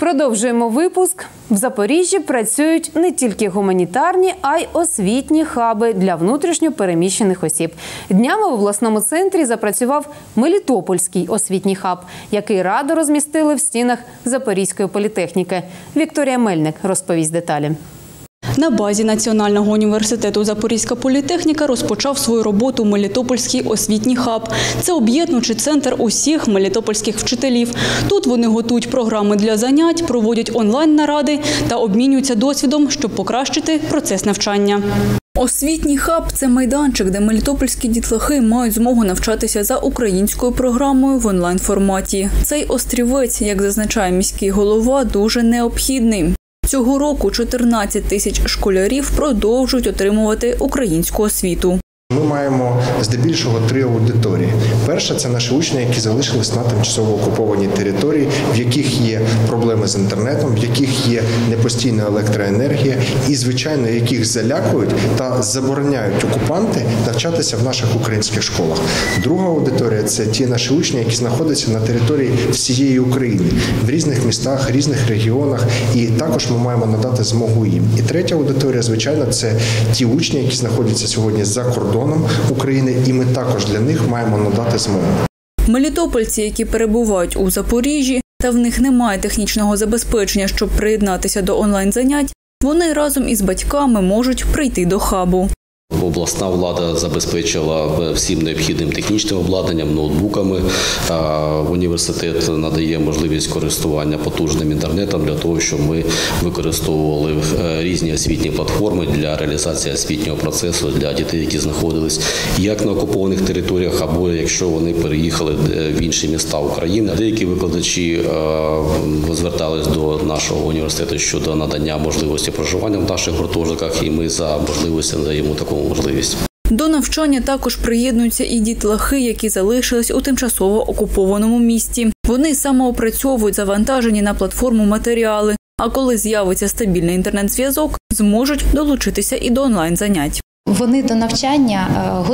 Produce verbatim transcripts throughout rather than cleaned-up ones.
Продовжуємо випуск. В Запоріжжі працюють не тільки гуманітарні, а й освітні хаби для внутрішньо переміщених осіб. Днями в обласному центрі запрацював Мелітопольський освітній хаб, який радо розмістили в стінах Запорізької політехніки. Вікторія Мельник розповість деталі. На базі Національного університету Запорізька політехніка розпочав свою роботу Мелітопольський освітній хаб. Це об'єднуючий центр усіх мелітопольських вчителів. Тут вони готують програми для занять, проводять онлайн-наради та обмінюються досвідом, щоб покращити процес навчання. Освітній хаб – це майданчик, де мелітопольські дітлахи мають змогу навчатися за українською програмою в онлайн-форматі. Цей острівець, як зазначає міський голова, дуже необхідний. Цього року чотирнадцять тисяч школярів продовжують отримувати українську освіту. Ми маємо здебільшого три аудиторії. Перша – це наші учні, які залишились на тимчасово окупованій території, в яких є проблеми з інтернетом, в яких є непостійна електроенергія і, звичайно, яких залякують та забороняють окупанти навчатися в наших українських школах. Друга аудиторія – це ті наші учні, які знаходяться на території всієї України, в різних містах, різних регіонах, і також ми маємо надати змогу їм. І третя аудиторія, звичайно, це ті учні, які знаходяться сьогодні за кордоном України, і ми також для них маємо надати змогу. Мелітопольці, які перебувають у Запоріжжі, та в них немає технічного забезпечення, щоб приєднатися до онлайн-занять, вони разом із батьками можуть прийти до хабу. Обласна влада забезпечила всім необхідним технічним обладнанням, ноутбуками. Університет надає можливість користування потужним інтернетом для того, щоб ми використовували різні освітні платформи для реалізації освітнього процесу для дітей, які знаходились як на окупованих територіях, або якщо вони переїхали в інші міста України. Деякі викладачі звертались до нашого університету щодо надання можливості проживання в наших гуртожитках, і ми за можливості надаємо таку можливість. До навчання також приєднуються і дітлахи, які залишились у тимчасово окупованому місті. Вони самоопрацьовують завантажені на платформу матеріали, а коли з'явиться стабільний інтернет-зв'язок, зможуть долучитися і до онлайн-занять. Вони до навчання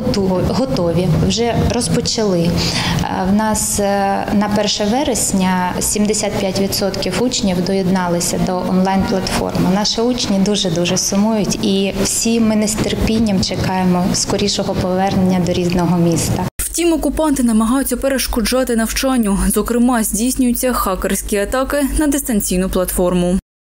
готові, вже розпочали. В нас на перше вересня сімдесят п'ять відсотків учнів доєдналися до онлайн-платформи. Наші учні дуже-дуже сумують, і всі ми не з терпінням чекаємо скорішого повернення до рідного міста. Втім, окупанти намагаються перешкоджати навчанню. Зокрема, здійснюються хакерські атаки на дистанційну платформу.